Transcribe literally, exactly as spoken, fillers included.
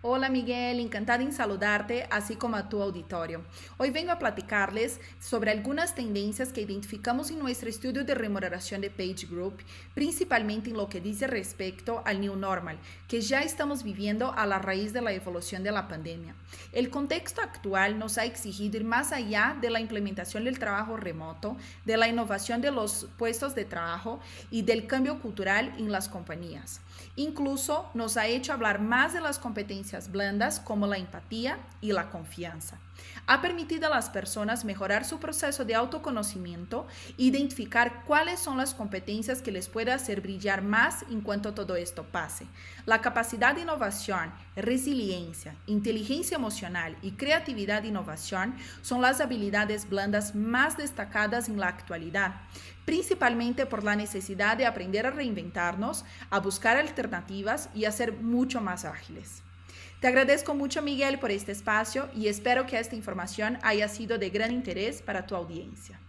Hola Miguel, encantada en saludarte, así como a tu auditorio. Hoy vengo a platicarles sobre algunas tendencias que identificamos en nuestro estudio de remuneración de PageGroup, principalmente en lo que dice respecto al New Normal, que ya estamos viviendo a la raíz de la evolución de la pandemia. El contexto actual nos ha exigido ir más allá de la implementación del trabajo remoto, de la innovación de los puestos de trabajo y del cambio cultural en las compañías. Incluso nos ha hecho hablar más de las competencias blandas como la empatía y la confianza. Ha permitido a las personas mejorar su proceso de autoconocimiento e identificar cuáles son las competencias que les puede hacer brillar más en cuanto todo esto pase. La capacidad de innovación, resiliencia, inteligencia emocional y creatividad de innovación son las habilidades blandas más destacadas en la actualidad, principalmente por la necesidad de aprender a reinventarnos, a buscar alternativas y a ser mucho más ágiles. Te agradezco mucho, Miguel, por este espacio y espero que esta información haya sido de gran interés para tu audiencia.